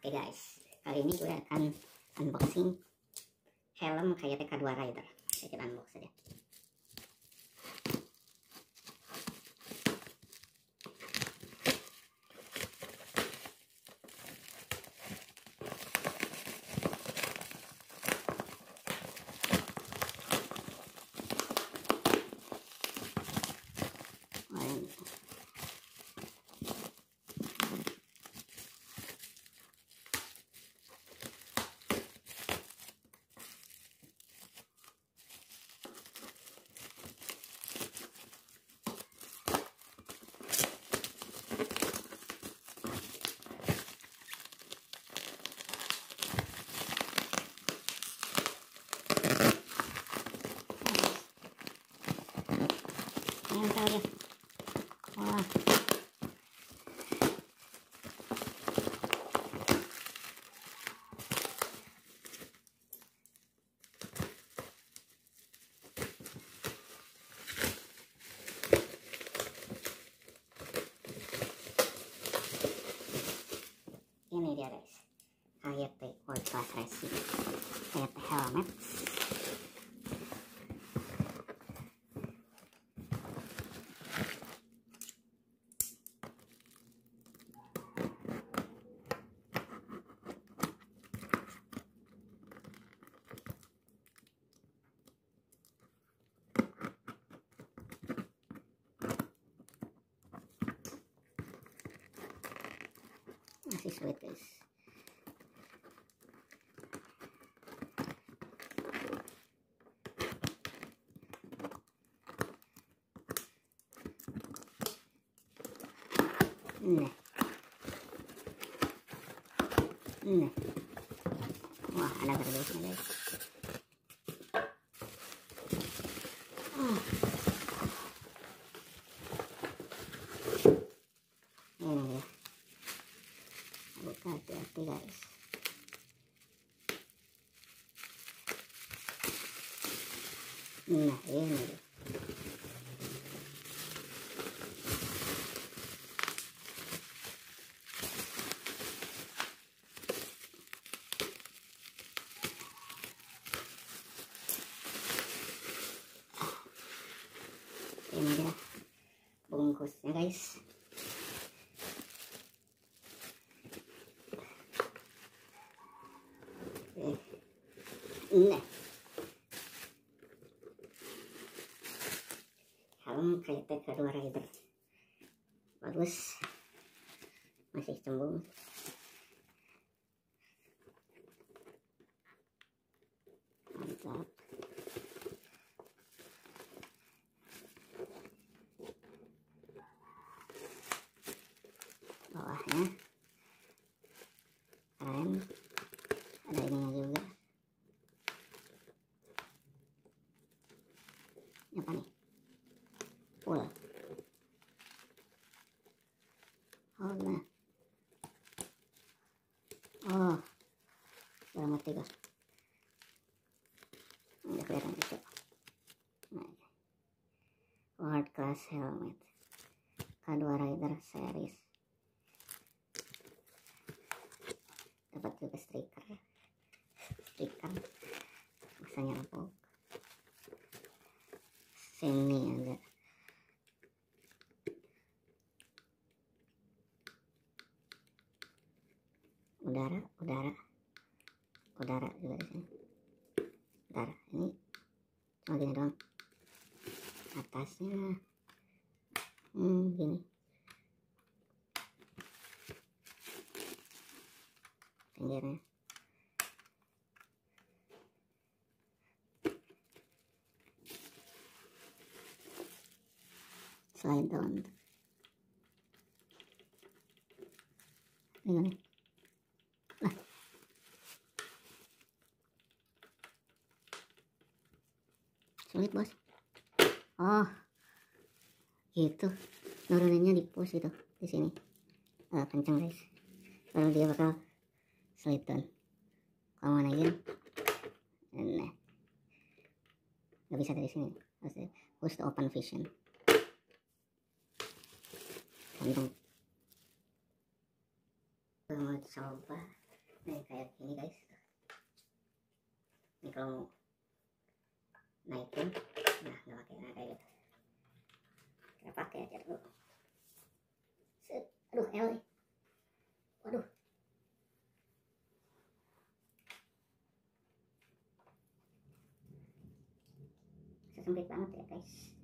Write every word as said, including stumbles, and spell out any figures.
Oke guys, kali ini gue akan unboxing helm K Y T K dua Rider. Saya kita unbox saja. Nempel ya. Wah. Ini dia guys, K Y T World Class Racing, K Y T helmet. Masih sulit guys. Nah, nah, wah ada kardusnya guys. Oh. Ini ya. Buka hati-hati guys. Nah ini ini dia bungkusnya guys. Nah, helm K Y T K dua Rider bagus, masih cembung. Mantap. Bawahnya keren, ada ininya juga. Apa nih? Full. Oh nah. Oh, udah mati guys. Udah kelihatan itu. Nah, World Class Helmet K dua Rider Series. Dapat juga stiker ya. Stiker. Masanya empuk. Sini ada. Udara, udara, udara juga di sini. Udara ini cuma gini doang. Atasnya, hmm, gini. Pinggirnya. Slide down. Ini. Nah. Sulit bos. Oh, gitu. Nuruninnya di push itu di sini. Uh, kenceng guys. Kalau dia bakal slide down. Kalau mau naikin, nah, nggak bisa dari sini. Harus push to open vision. Kenceng. Gue mau coba Nih kayak gini guys, ini kalau mau naikin nah nggak pakai, nah kayak gitu kita pakai aja dulu. Set. Aduh L nih, waduh sesempit banget ya guys.